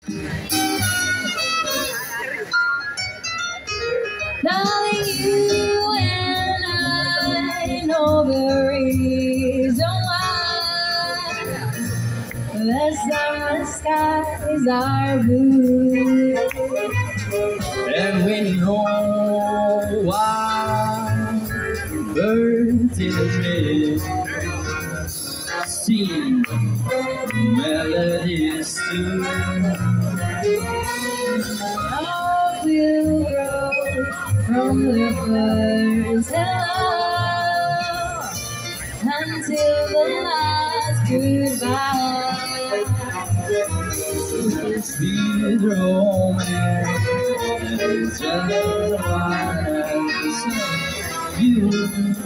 Darling, you and I know the reason why the summer skies are blue, and we know why birds in the trees sing melodies too. Love will grow from the first hello until the last goodbye. Sweet romance is just one of you.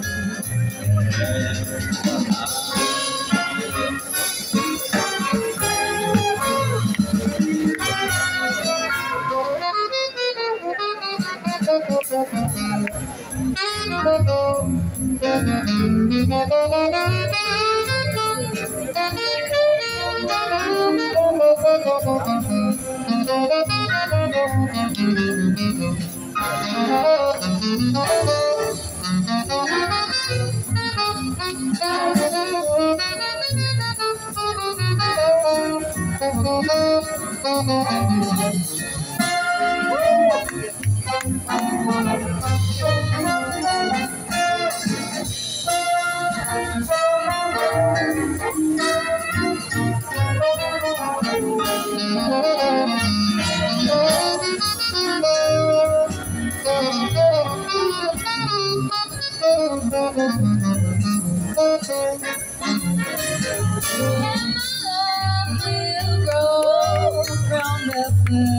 And my love will grow from the first